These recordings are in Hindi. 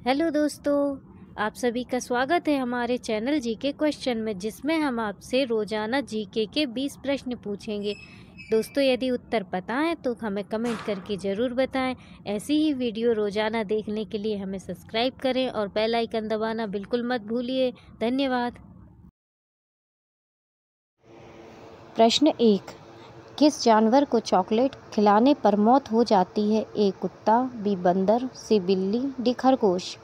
हेलो दोस्तों, आप सभी का स्वागत है हमारे चैनल जीके क्वेश्चन में, जिसमें हम आपसे रोजाना जीके के 20 प्रश्न पूछेंगे। दोस्तों, यदि उत्तर पता है तो हमें कमेंट करके ज़रूर बताएं। ऐसी ही वीडियो रोजाना देखने के लिए हमें सब्सक्राइब करें और बेल आइकन दबाना बिल्कुल मत भूलिए। धन्यवाद। प्रश्न 1। किस जानवर को चॉकलेट खिलाने पर मौत हो जाती है? ए कुत्ता, बी बंदर, सी बिल्ली, डी खरगोश।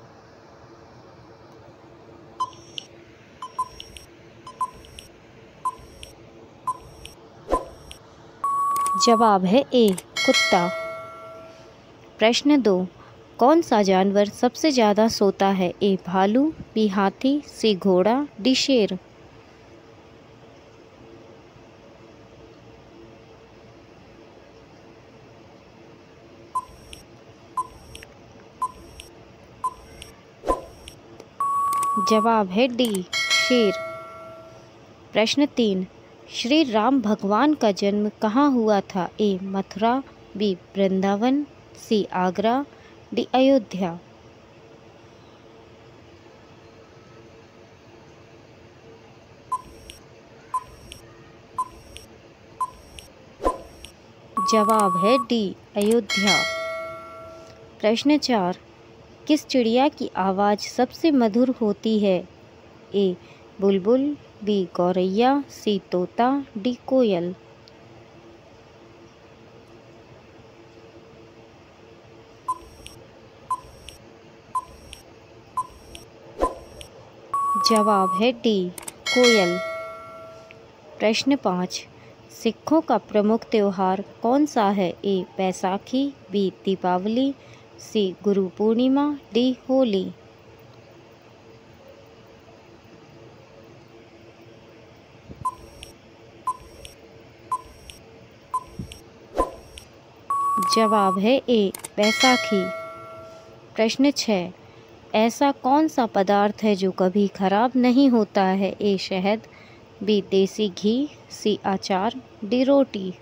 जवाब है ए कुत्ता। प्रश्न 2। कौन सा जानवर सबसे ज़्यादा सोता है? ए भालू, बी हाथी, सी घोड़ा, डी शेर। जवाब है डी शेर। प्रश्न 3। श्री राम भगवान का जन्म कहाँ हुआ था? A Mathura, B Vrindavan, C Agra, D Ayodhya. जवाब है डी अयोध्या। प्रश्न 4। किस चिड़िया की आवाज़ सबसे मधुर होती है? ए बुलबुल, बी गौरैया, सी तोता, डी कोयल। जवाब है डी कोयल। प्रश्न 5। सिखों का प्रमुख त्योहार कौन सा है? A Baisakhi, B Deepawali, C Guru Purnima, D Holi. जवाब है ए बैसाखी। प्रश्न 6। ऐसा कौन सा पदार्थ है जो कभी खराब नहीं होता है? ए शहद, बी देसी घी, सी अचार, डी रोटी।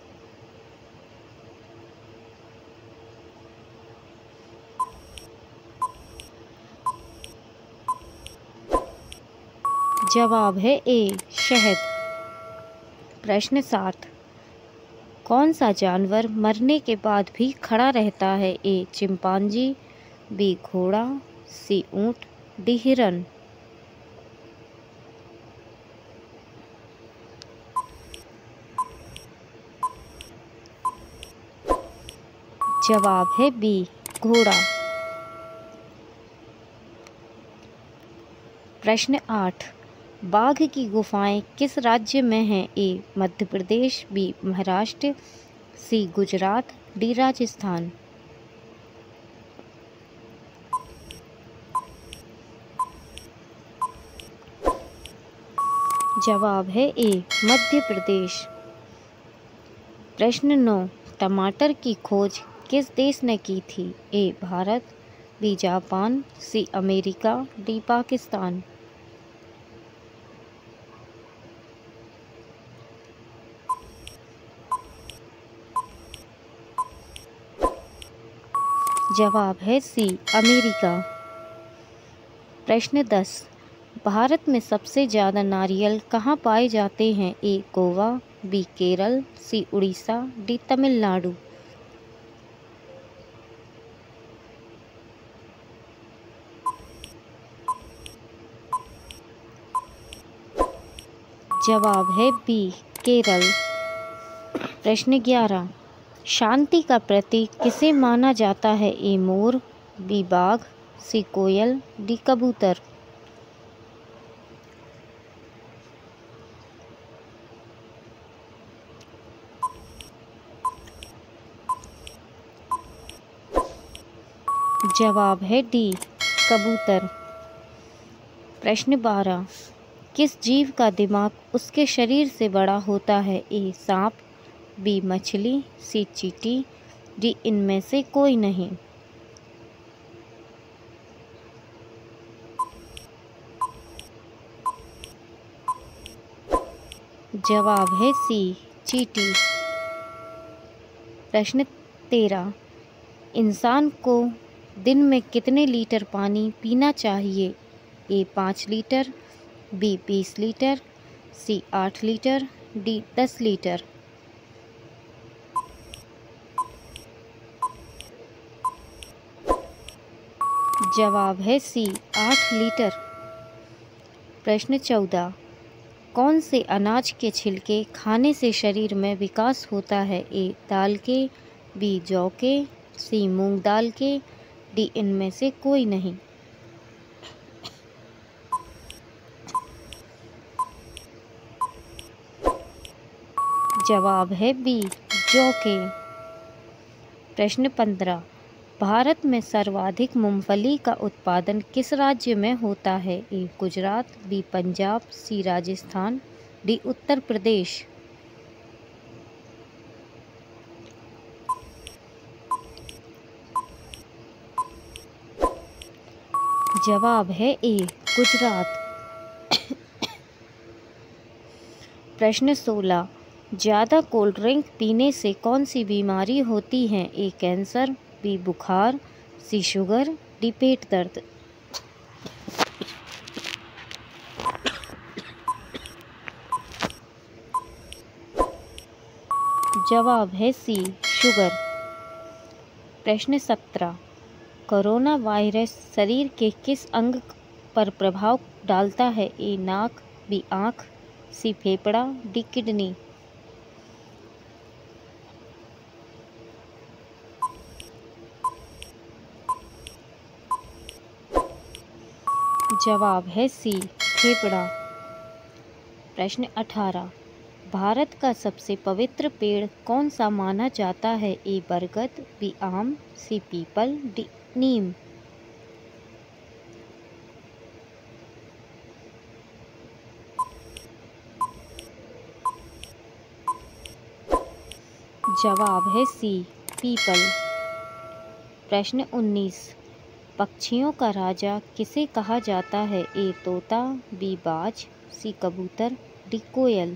जवाब है ए शहद। प्रश्न 7। कौन सा जानवर मरने के बाद भी खड़ा रहता है? ए चिंपांजी, बी घोड़ा, सी ऊंट, डी हिरन। जवाब है बी घोड़ा। प्रश्न 8। बाघ की गुफाएं किस राज्य में हैं? A Madhya Pradesh, B Maharashtra, C Gujarat, D Rajasthan. जवाब है ए मध्य प्रदेश। प्रश्न 9। टमाटर की खोज किस देश ने की थी? A Bharat, B Japan, C America, D Pakistan. जवाब है सी अमेरिका। प्रश्न 10। भारत में सबसे ज़्यादा नारियल कहाँ पाए जाते हैं? A Goa, B Kerala, C Orissa, D Tamil Nadu. जवाब है बी केरल। प्रश्न 11। शांति का प्रतीक किसे माना जाता है? ए मोर, बी बाघ, सी कोयल, डी कबूतर। जवाब है डी कबूतर। प्रश्न 12। किस जीव का दिमाग उसके शरीर से बड़ा होता है? ए सांप, बी मछली, सी चींटी, डी इनमें से कोई नहीं। जवाब है सी चींटी। प्रश्न 13। इंसान को दिन में कितने लीटर पानी पीना चाहिए? A 5 litre, B 20 litre, C 8 litre, D 10 litre. जवाब है सी 8 लीटर। प्रश्न 14, कौन से अनाज के छिलके खाने से शरीर में विकास होता है? ए दाल के, बी जौ के, सी मूंग दाल के, डी इनमें से कोई नहीं। जवाब है बी जौ के। प्रश्न 15, भारत में सर्वाधिक मूंगफली का उत्पादन किस राज्य में होता है? A Gujarat, B Punjab, C Rajasthan, D Uttar Pradesh. जवाब है ए गुजरात। प्रश्न 16, ज़्यादा कोल्ड ड्रिंक पीने से कौन सी बीमारी होती है? ए कैंसर, बी बुखार, सी शुगर, डी पेट दर्द। जवाब है सी शुगर। प्रश्न 17, कोरोना वायरस शरीर के किस अंग पर प्रभाव डालता है? ए नाक, बी आँख, सी फेफड़ा, डी किडनी। जवाब है सी फेफड़ा। प्रश्न 18, भारत का सबसे पवित्र पेड़ कौन सा माना जाता है? ए बरगद, बी आम, सी पीपल, डी नीम। जवाब है सी पीपल। प्रश्न 19, पक्षियों का राजा किसे कहा जाता है? ए तोता, बी बाज, सी कबूतर, डी कोयल।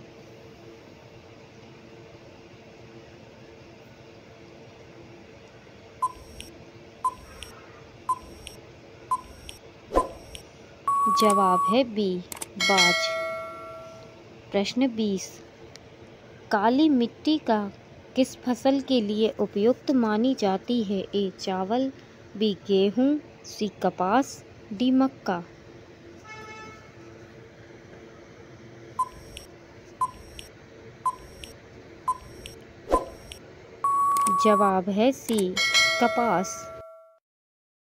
जवाब है बी बाज। प्रश्न 20, काली मिट्टी का किस फसल के लिए उपयुक्त मानी जाती है? ए चावल, बी गेहूँ, सी कपास, डी मक्का। जवाब है सी कपास।